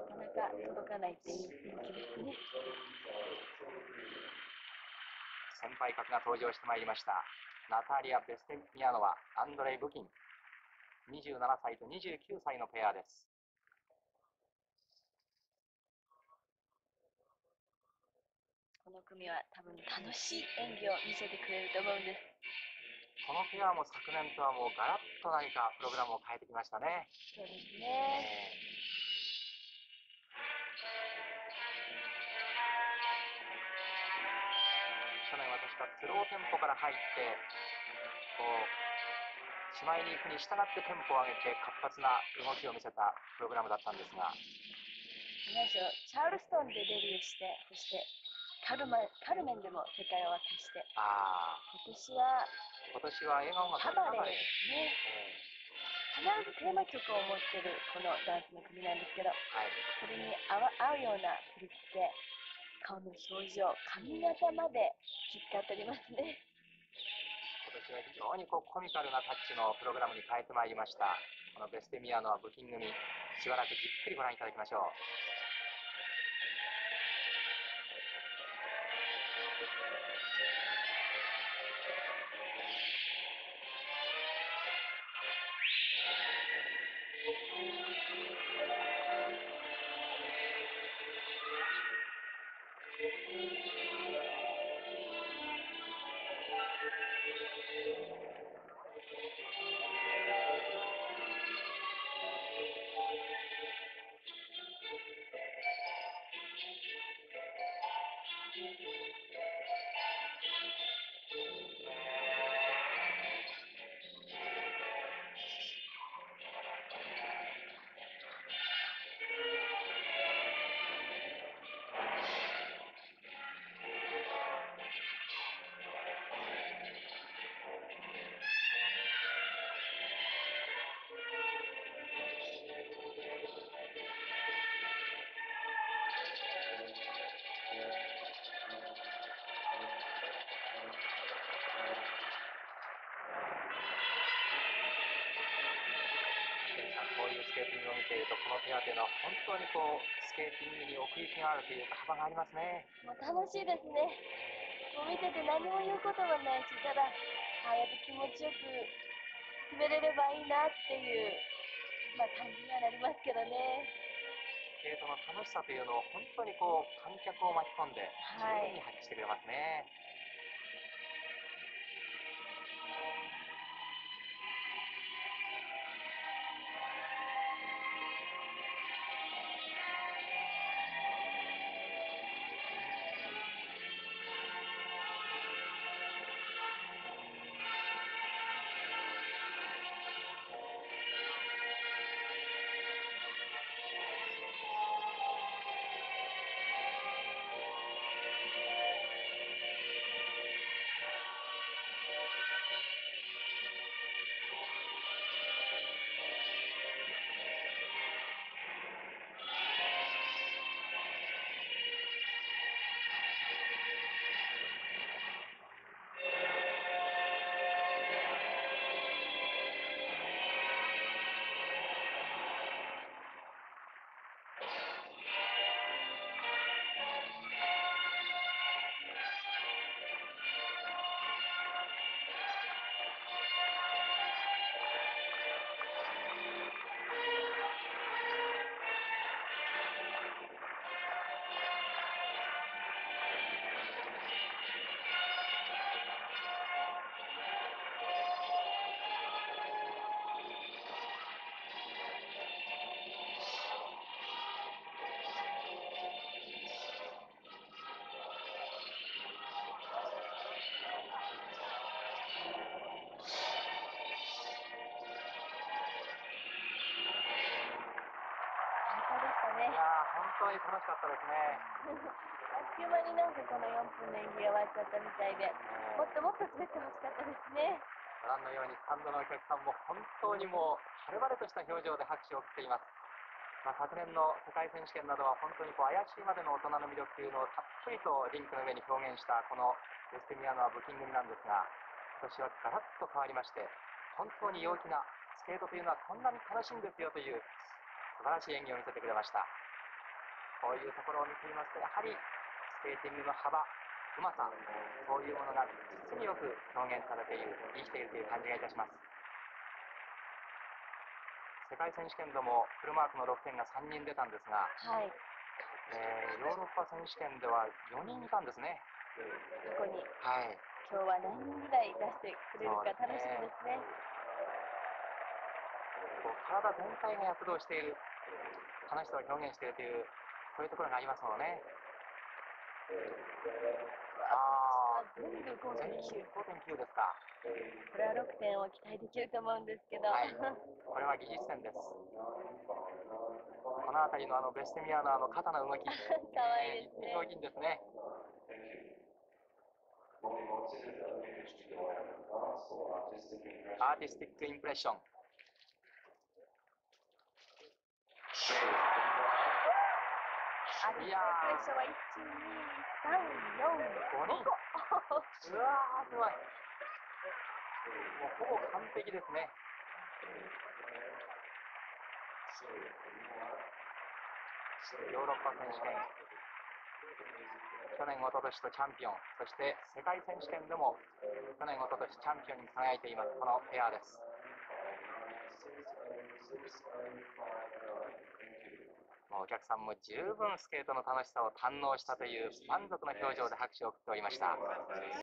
なかなか届かないっていう雰囲気ですね。 先輩格が登場してまいりました。ナタリア・ベステミアノワ、アンドレイ・ブキン。27歳と29歳のペアです。 この組は多分楽しい演技を見せてくれると思うんです。 このペアも昨年とはもうガラッと何かプログラムを変えてきましたね。 そうですね。 去年私はスローテンポから入ってこうしまいに行くに従ってテンポを上げて活発な動きを見せたプログラムだったんですが、 チャールストンでデビューして、そしてカルメンでも世界を渡して、今年は笑顔がキャバレーですね。必ずテーマ曲を持ってるこのダンスの組なんですけど、それに合うような振り付け、顔の表情、髪型までしっかりとりますね。 今年は非常にコミカルなタッチのプログラムに変えてまいりました。このベステミアノはブキン組、しばらくじっくりご覧いただきましょう。こういうスケーティングを見ていると、このペアというのは本当にスケーティングに奥行きがあるというか幅がありますね。 もう楽しいですね。もう見てて何も言うこともないし、ただやっぱ気持ちよく滑れればいいなっていう、感じにはなりますけどね。 スケートの楽しさというのを本当に観客を巻き込んで十分に発揮してくれますね。本当に楽しかったですね。 あっという間にこの4分の演技が終わっちゃったみたいで、もっともっと滑ってほしかったですね。 ご覧のようにスタンドのお客さんも本当にもう晴れ晴れとした表情で拍手を送っています。昨年の世界選手権などは本当に怪しいまでの大人の魅力というのをたっぷりとリンクの上に表現したこのベステミアノはブキン組なんですが、今年はガラッと変わりまして、本当に陽気なスケートというのはこんなに楽しいんですよという素晴らしい演技を見せてくれました。 こういうところを見ていますと、やはりスケーティングの幅、うまさ、そういうものが実によく表現されている、生きているという感じがいたします。世界選手権でもフルマークの6点が3人出たんですが、 はい、 ヨーロッパ選手権では4人いたんですね。 過去にはい。 今日は何人ぐらい出してくれるか楽しみですね。 こう体全体が躍動している、楽しさを表現しているという、そういうところがありますものね。 全部5.9。 5.9ですか。 これは6点を期待できると思うんですけど。 はい、これは技術点です。この辺りのベステミアの肩の動き、 かわいいですね。 上品ですね。アーティスティックインプレッション。 いやー、1、2、3、4、5人。 うわー、すごい。もうほぼ完璧ですね。ヨーロッパ選手権、去年、おととしとチャンピオン、そして世界選手権でも去年、おととしチャンピオンに輝いています、このペアです。もうお客さんも十分スケートの楽しさを堪能したという満足の表情で拍手を送っておりました。